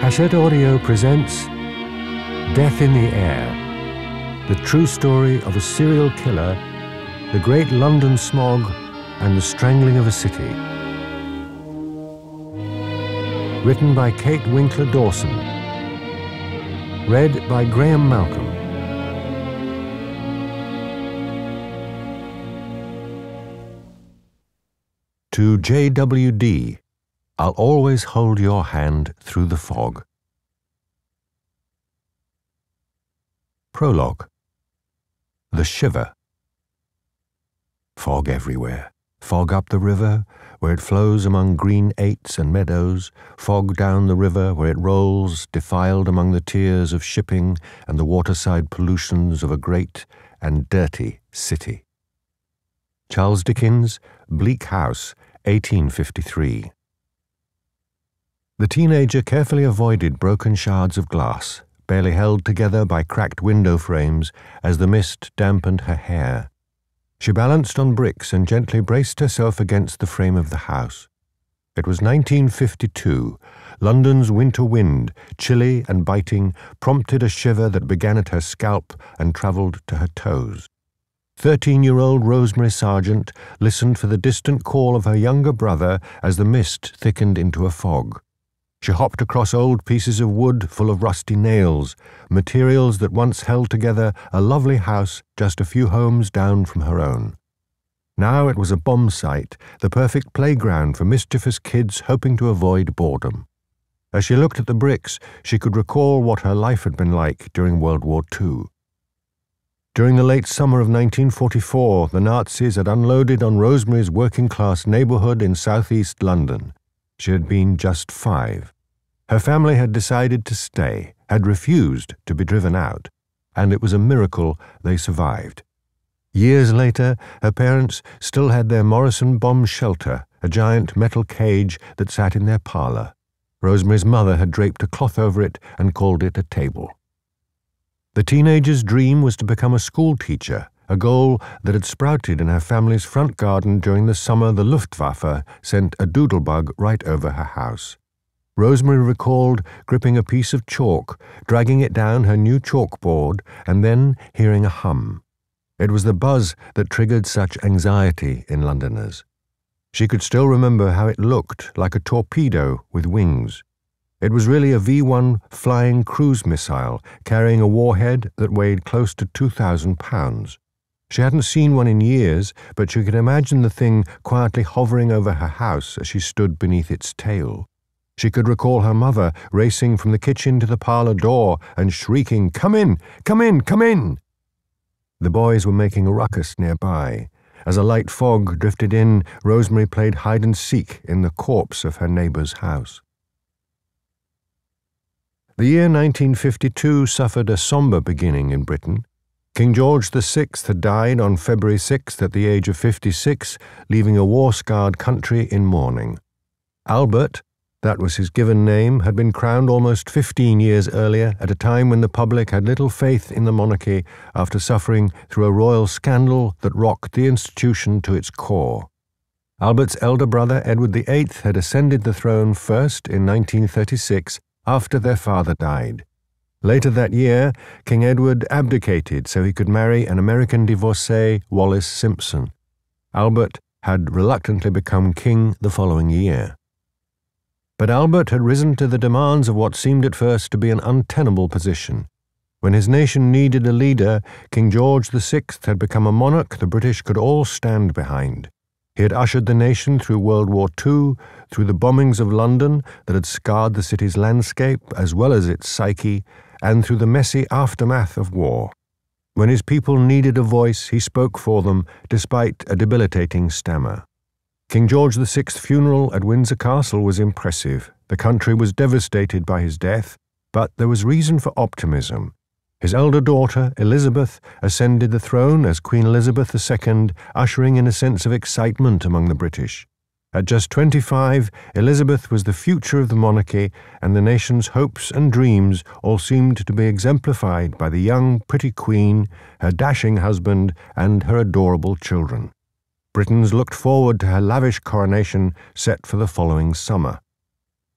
Hachette Audio presents Death in the Air, the true story of a serial killer, the great London smog, and the strangling of a city. Written by Kate Winkler Dawson. Read by Graeme Malcolm. To JWD, I'll always hold your hand through the fog. Prologue. The Shiver. Fog everywhere. Fog up the river, where it flows among green aits and meadows, fog down the river where it rolls, defiled among the tears of shipping and the waterside pollutions of a great and dirty city. Charles Dickens, Bleak House, 1853. The teenager carefully avoided broken shards of glass, barely held together by cracked window frames as the mist dampened her hair. She balanced on bricks and gently braced herself against the frame of the house. It was 1952. London's winter wind, chilly and biting, prompted a shiver that began at her scalp and travelled to her toes. 13-year-old Rosemary Sargent listened for the distant call of her younger brother as the mist thickened into a fog. She hopped across old pieces of wood full of rusty nails, materials that once held together a lovely house just a few homes down from her own. Now it was a bomb site, the perfect playground for mischievous kids hoping to avoid boredom. As she looked at the bricks, she could recall what her life had been like during World War II. During the late summer of 1944, the Nazis had unloaded on Rosemary's working-class neighbourhood in southeast London. She had been just 5. Her family had decided to stay, had refused to be driven out, and it was a miracle they survived. Years later, her parents still had their Morrison bomb shelter, a giant metal cage that sat in their parlour. Rosemary's mother had draped a cloth over it and called it a table. The teenager's dream was to become a school teacher, a goal that had sprouted in her family's front garden during the summer the Luftwaffe sent a doodlebug right over her house. Rosemary recalled gripping a piece of chalk, dragging it down her new chalkboard, and then hearing a hum. It was the buzz that triggered such anxiety in Londoners. She could still remember how it looked, like a torpedo with wings. It was really a V-1 flying cruise missile carrying a warhead that weighed close to 2,000 pounds. She hadn't seen one in years, but she could imagine the thing quietly hovering over her house as she stood beneath its tail. She could recall her mother racing from the kitchen to the parlour door and shrieking, "Come in! Come in! Come in!" The boys were making a ruckus nearby. As a light fog drifted in, Rosemary played hide-and-seek in the corpse of her neighbour's house. The year 1952 suffered a sombre beginning in Britain. King George VI had died on February 6th at the age of 56, leaving a war-scarred country in mourning. Albert, that was his given name, had been crowned almost 15 years earlier at a time when the public had little faith in the monarchy after suffering through a royal scandal that rocked the institution to its core. Albert's elder brother, Edward VIII, had ascended the throne first in 1936 after their father died. Later that year, King Edward abdicated so he could marry an American divorcee, Wallis Simpson. Albert had reluctantly become king the following year. But Albert had risen to the demands of what seemed at first to be an untenable position. When his nation needed a leader, King George VI had become a monarch the British could all stand behind. He had ushered the nation through World War II, through the bombings of London that had scarred the city's landscape as well as its psyche, and through the messy aftermath of war. When his people needed a voice, he spoke for them, despite a debilitating stammer. King George VI's funeral at Windsor Castle was impressive. The country was devastated by his death, but there was reason for optimism. His elder daughter, Elizabeth, ascended the throne as Queen Elizabeth II, ushering in a sense of excitement among the British. At just 25, Elizabeth was the future of the monarchy, and the nation's hopes and dreams all seemed to be exemplified by the young, pretty queen, her dashing husband, and her adorable children. Britons looked forward to her lavish coronation set for the following summer.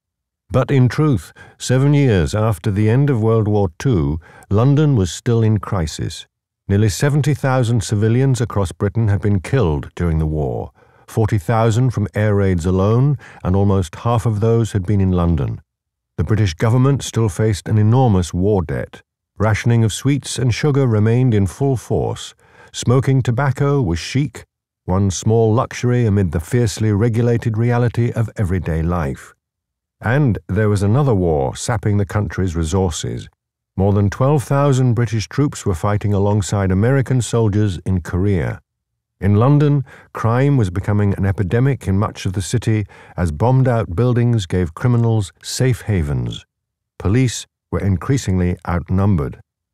But in truth, 7 years after the end of World War II, London was still in crisis. Nearly 70,000 civilians across Britain had been killed during the war, 40,000 from air raids alone, and almost half of those had been in London. The British government still faced an enormous war debt. Rationing of sweets and sugar remained in full force. Smoking tobacco was chic, one small luxury amid the fiercely regulated reality of everyday life. And there was another war sapping the country's resources. More than 12,000 British troops were fighting alongside American soldiers in Korea. In London, crime was becoming an epidemic in much of the city as bombed-out buildings gave criminals safe havens. Police were increasingly outnumbered.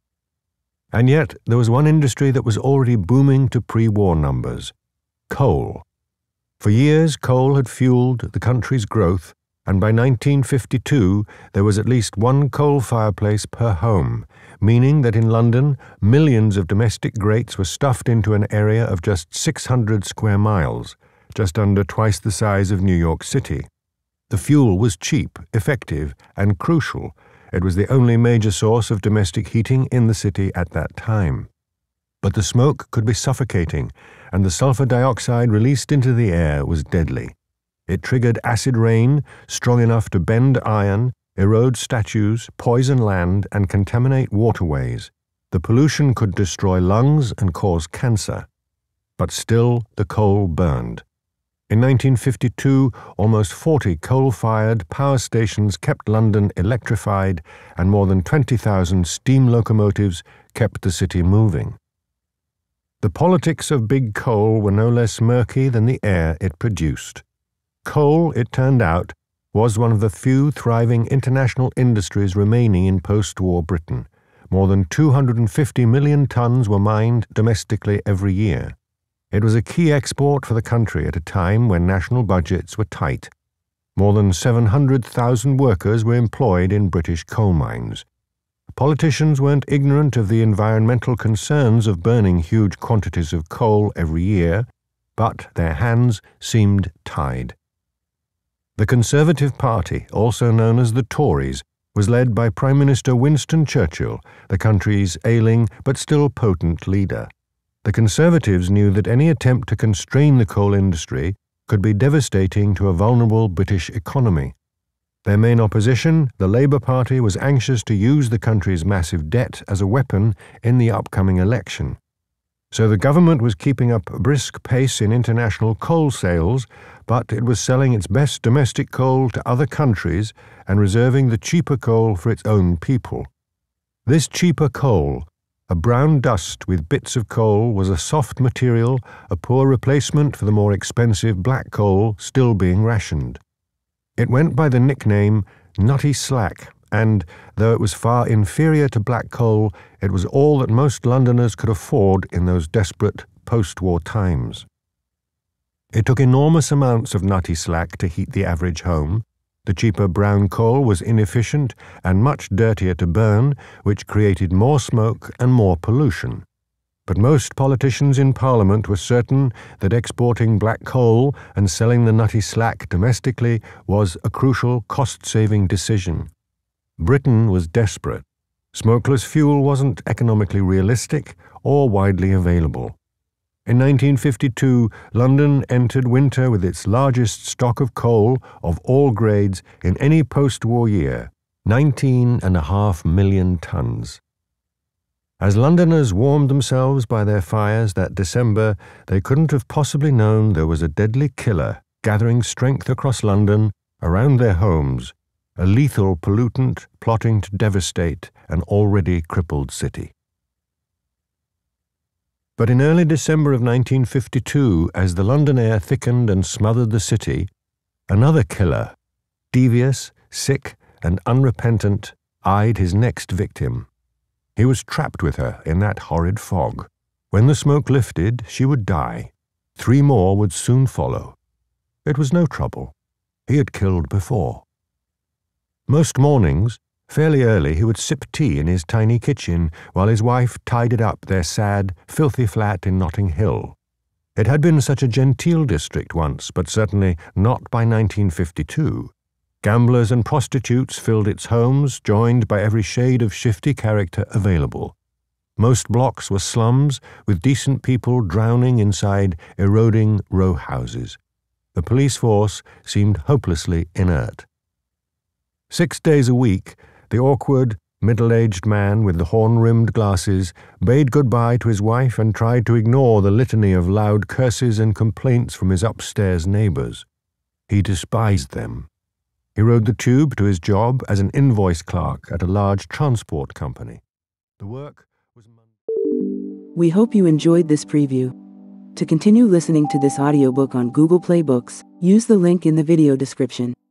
And yet, there was one industry that was already booming to pre-war numbers: coal. For years, coal had fueled the country's growth, and by 1952 there was at least one coal fireplace per home, meaning that in London, millions of domestic grates were stuffed into an area of just 600 square miles, just under twice the size of New York City. The fuel was cheap, effective, and crucial. It was the only major source of domestic heating in the city at that time. But the smoke could be suffocating, and the sulfur dioxide released into the air was deadly. It triggered acid rain strong enough to bend iron, erode statues, poison land, and contaminate waterways. The pollution could destroy lungs and cause cancer. But still, the coal burned. In 1952, almost 40 coal-fired power stations kept London electrified, and more than 20,000 steam locomotives kept the city moving. The politics of big coal were no less murky than the air it produced. Coal, it turned out, was one of the few thriving international industries remaining in post-war Britain. More than 250 million tons were mined domestically every year. It was a key export for the country at a time when national budgets were tight. More than 700,000 workers were employed in British coal mines. Politicians weren't ignorant of the environmental concerns of burning huge quantities of coal every year, but their hands seemed tied. The Conservative Party, also known as the Tories, was led by Prime Minister Winston Churchill, the country's ailing but still potent leader. The Conservatives knew that any attempt to constrain the coal industry could be devastating to a vulnerable British economy. Their main opposition, the Labour Party, was anxious to use the country's massive debt as a weapon in the upcoming election. So the government was keeping up a brisk pace in international coal sales, but it was selling its best domestic coal to other countries and reserving the cheaper coal for its own people. This cheaper coal, a brown dust with bits of coal, was a soft material, a poor replacement for the more expensive black coal still being rationed. It went by the nickname nutty slack, and, though it was far inferior to black coal, it was all that most Londoners could afford in those desperate post-war times. It took enormous amounts of nutty slack to heat the average home. The cheaper brown coal was inefficient and much dirtier to burn, which created more smoke and more pollution. But most politicians in Parliament were certain that exporting black coal and selling the nutty slack domestically was a crucial cost-saving decision. Britain was desperate. Smokeless fuel wasn't economically realistic or widely available. In 1952, London entered winter with its largest stock of coal of all grades in any post-war year, 19.5 million tons. As Londoners warmed themselves by their fires that December, they couldn't have possibly known there was a deadly killer gathering strength across London, around their homes, a lethal pollutant plotting to devastate an already crippled city. But in early December of 1952, as the London air thickened and smothered the city, another killer, devious, sick, and unrepentant, eyed his next victim. He was trapped with her in that horrid fog. When the smoke lifted, she would die. 3 more would soon follow. It was no trouble. He had killed before. Most mornings, fairly early, he would sip tea in his tiny kitchen while his wife tidied up their sad, filthy flat in Notting Hill. It had been such a genteel district once, but certainly not by 1952. Gamblers and prostitutes filled its homes, joined by every shade of shifty character available. Most blocks were slums, with decent people drowning inside eroding row houses. The police force seemed hopelessly inert. 6 days a week, the awkward, middle-aged man with the horn-rimmed glasses bade goodbye to his wife and tried to ignore the litany of loud curses and complaints from his upstairs neighbors. He despised them. He rode the tube to his job as an invoice clerk at a large transport company. The work was... We hope you enjoyed this preview. To continue listening to this audiobook on Google Play Books, use the link in the video description.